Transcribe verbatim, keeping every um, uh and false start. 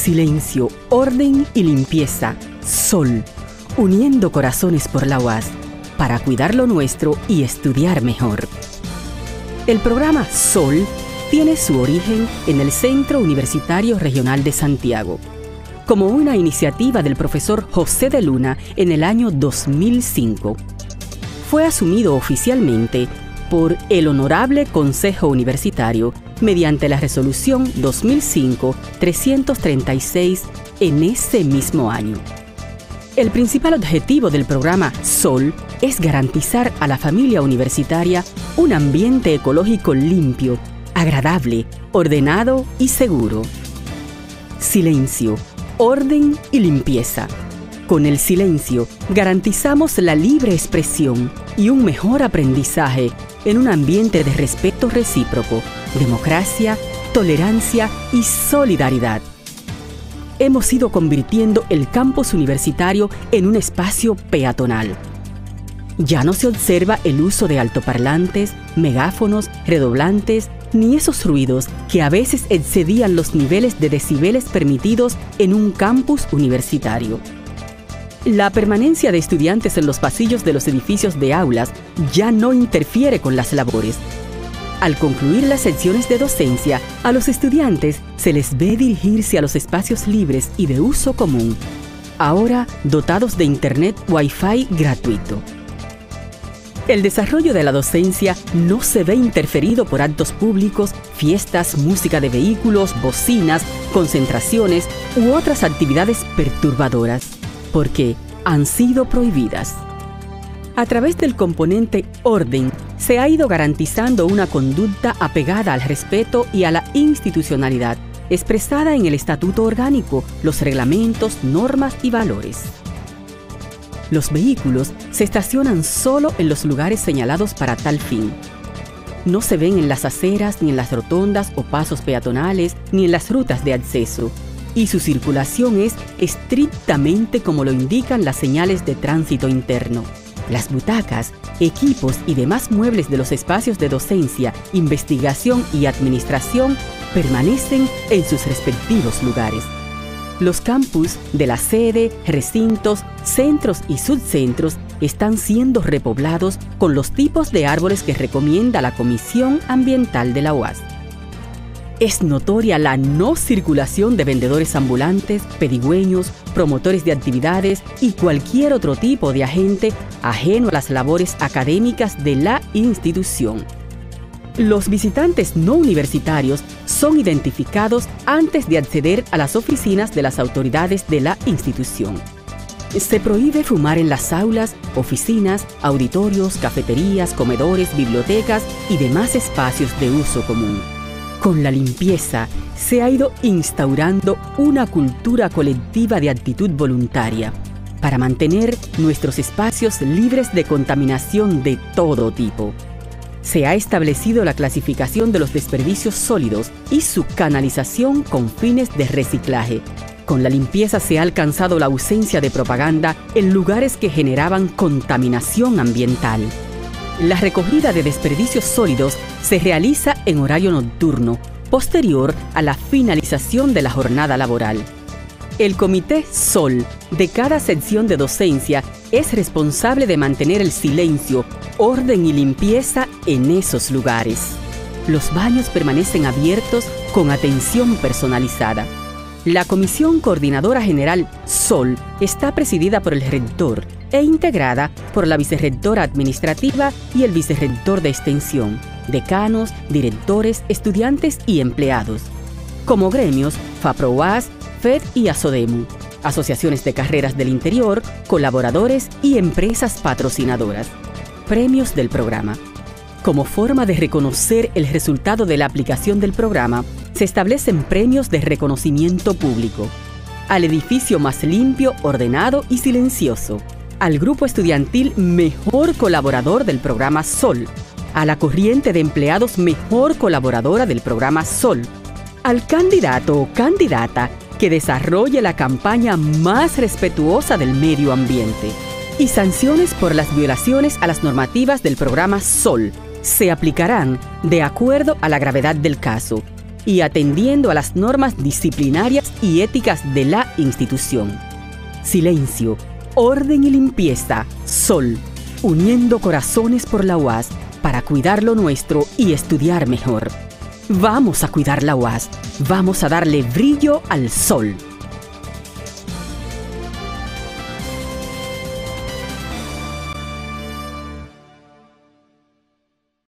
Silencio, orden y limpieza. Sol, uniendo corazones por la U A S, para cuidar lo nuestro y estudiar mejor. El programa Sol tiene su origen en el Centro Universitario Regional de Santiago, como una iniciativa del profesor José de Luna en el año dos mil cinco. Fue asumido oficialmente por el Honorable Consejo Universitario mediante la Resolución dos mil cinco trescientos treinta y seis en ese mismo año. El principal objetivo del programa Sol es garantizar a la familia universitaria un ambiente ecológico limpio, agradable, ordenado y seguro. Silencio, orden y limpieza. Con el silencio garantizamos la libre expresión y un mejor aprendizaje en un ambiente de respeto recíproco, democracia, tolerancia y solidaridad. Hemos ido convirtiendo el campus universitario en un espacio peatonal. Ya no se observa el uso de altoparlantes, megáfonos, redoblantes, ni esos ruidos que a veces excedían los niveles de decibeles permitidos en un campus universitario. La permanencia de estudiantes en los pasillos de los edificios de aulas ya no interfiere con las labores. Al concluir las secciones de docencia, a los estudiantes se les ve dirigirse a los espacios libres y de uso común, ahora dotados de internet Wi-Fi gratuito. El desarrollo de la docencia no se ve interferido por actos públicos, fiestas, música de vehículos, bocinas, concentraciones u otras actividades perturbadoras, porque han sido prohibidas. A través del componente orden, se ha ido garantizando una conducta apegada al respeto y a la institucionalidad, expresada en el Estatuto Orgánico, los reglamentos, normas y valores. Los vehículos se estacionan solo en los lugares señalados para tal fin. No se ven en las aceras, ni en las rotondas o pasos peatonales, ni en las rutas de acceso, y su circulación es estrictamente como lo indican las señales de tránsito interno. Las butacas, equipos y demás muebles de los espacios de docencia, investigación y administración permanecen en sus respectivos lugares. Los campus de la sede, recintos, centros y subcentros están siendo repoblados con los tipos de árboles que recomienda la Comisión Ambiental de la U A S. Es notoria la no circulación de vendedores ambulantes, pedigüeños, promotores de actividades y cualquier otro tipo de agente ajeno a las labores académicas de la institución. Los visitantes no universitarios son identificados antes de acceder a las oficinas de las autoridades de la institución. Se prohíbe fumar en las aulas, oficinas, auditorios, cafeterías, comedores, bibliotecas y demás espacios de uso común. Con la limpieza se ha ido instaurando una cultura colectiva de actitud voluntaria para mantener nuestros espacios libres de contaminación de todo tipo. Se ha establecido la clasificación de los desperdicios sólidos y su canalización con fines de reciclaje. Con la limpieza se ha alcanzado la ausencia de propaganda en lugares que generaban contaminación ambiental. La recogida de desperdicios sólidos se realiza en horario nocturno, posterior a la finalización de la jornada laboral. El Comité Sol de cada sección de docencia es responsable de mantener el silencio, orden y limpieza en esos lugares. Los baños permanecen abiertos con atención personalizada. La Comisión Coordinadora General Sol está presidida por el rector e integrada por la vicerrectora administrativa y el vicerrector de extensión, decanos, directores, estudiantes y empleados. Como gremios, FAPROUAS, FED y ASODEMU, asociaciones de carreras del interior, colaboradores y empresas patrocinadoras. Premios del programa. Como forma de reconocer el resultado de la aplicación del programa, se establecen premios de reconocimiento público al edificio más limpio, ordenado y silencioso, al grupo estudiantil mejor colaborador del programa Sol, a la corriente de empleados mejor colaboradora del programa Sol, al candidato o candidata que desarrolle la campaña más respetuosa del medio ambiente, y sanciones por las violaciones a las normativas del programa Sol se aplicarán de acuerdo a la gravedad del caso y atendiendo a las normas disciplinarias y éticas de la institución. Silencio, orden y limpieza. Sol, uniendo corazones por la U A S para cuidar lo nuestro y estudiar mejor. Vamos a cuidar la U A S. Vamos a darle brillo al sol.